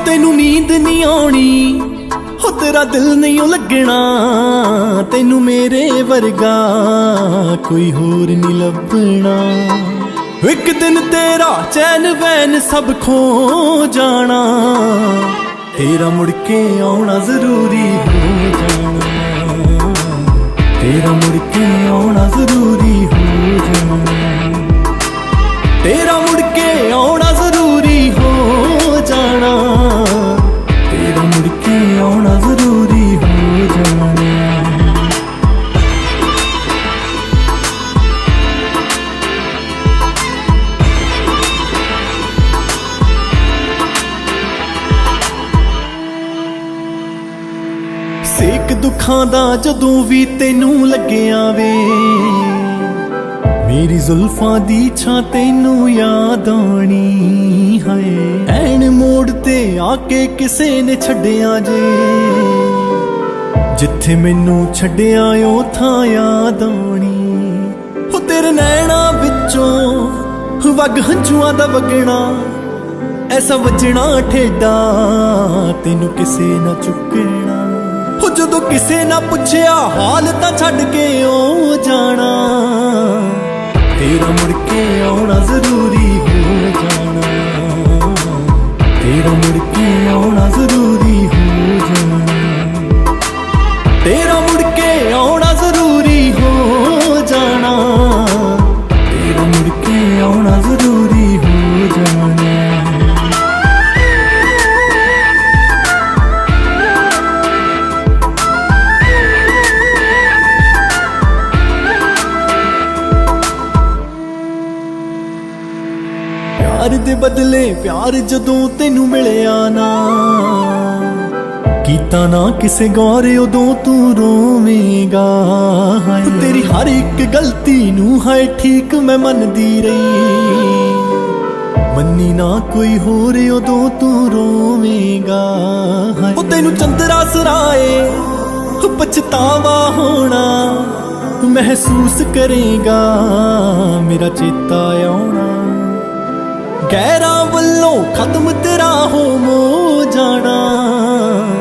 तेनू नींद नहीं आनी, हो तेरा दिल नहीं लगना, तेनू मेरे वर्गा कोई होर नहीं लभना। एक दिन तेरा चैन वैन सब खो जाना, तेरा मुड़ के आना जरूरी हो जाना, तेरा मुड़ के आना जरूरी हो जाना, तेरा मुड़ के आना जरूरी हो जाना, तेरा मुड़ के आना जरूरी हो जाना। सेक दुखां दा जदों भी तेनू लग्गिया वे, मेरी जुल्फां दी छां तेनू याद आनी है। ऐन मोड़ ते आके किसे ने छड्डिया जे, जिथे मैनू छड्डिया उथां याद आनी। हो तेरे नैना विचों वग हंझुआं दा वगना, ऐसा वजना ठेडा तेनू किसे ना चुकना। हो जदों किसे ना पुछया हाल तां छड्ड के ओ जाना, तेरा मुड़ के आना जरूरी हो जाना, तेरा मुड़ के आना जरूरी हो जाना, तेरा मुड़ के आना जरूरी हो जाना, तेरा मुड़ के आना जरूरी हो जाना। प्यार दे बदले प्यार जदों तेनू मिलिया ना, कीता ना किसे गौर उदों तू रोवेगा। तेरी हर एक गलती नू है ठीक मैं मनदी रही, मन्नी ना कोई होर उदों तू रोवेगा। ओ तेनू चंदरा सराए पछतावा होना, महसूस करेगा मेरा चेता आना। गैरां वल्लों खत्म तेरा हो जाना,